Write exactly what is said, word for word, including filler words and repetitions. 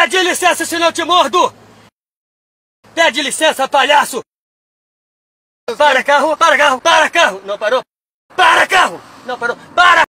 Pede licença, senão eu te mordo! Pede licença, palhaço! Para carro, para carro, para carro! Não parou? Para carro! Não parou! Para!